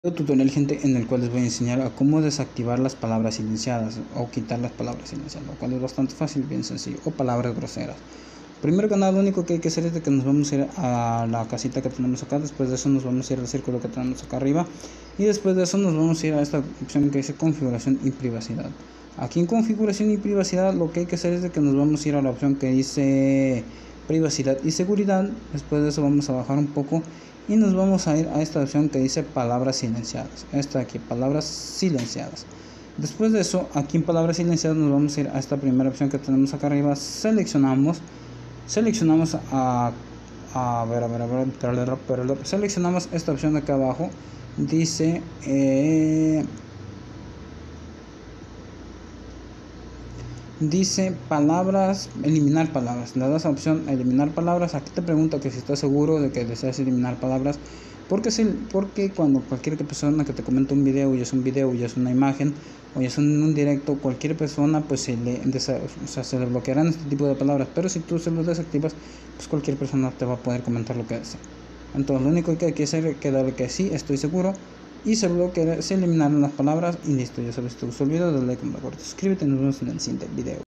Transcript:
Tutorial, gente, en el cual les voy a enseñar a cómo desactivar las palabras silenciadas o quitar las palabras silenciadas, lo cual es bastante fácil, bien sencillo, o palabras groseras. Primero que nada, lo único que hay que hacer es de que nos vamos a ir a la casita que tenemos acá. Después de eso nos vamos a ir al círculo que tenemos acá arriba, y después de eso nos vamos a ir a esta opción que dice configuración y privacidad. Aquí en configuración y privacidad lo que hay que hacer es de que nos vamos a ir a la opción que dice privacidad y seguridad. Después de eso vamos a bajar un poco y nos vamos a ir a esta opción que dice palabras silenciadas. Esta aquí, palabras silenciadas. Después de eso, aquí en palabras silenciadas nos vamos a ir a esta primera opción que tenemos acá arriba. Seleccionamos seleccionamos esta opción de acá abajo. Dice palabras, eliminar palabras. Le das a opción eliminar palabras. Aquí te pregunta que si estás seguro de que deseas eliminar palabras, porque cuando cualquier persona que te comenta un video, ya es un video, ya es una imagen, o ya es un directo, cualquier persona pues se le bloquearán este tipo de palabras. Pero si tú se los desactivas, pues cualquier persona te va a poder comentar lo que desea. Entonces lo único que hay que hacer es darle que sí, estoy seguro, y se eliminaron las palabras y listo. Ya sabes, si te gustó el video, dale like, suscríbete y nos vemos en el siguiente video.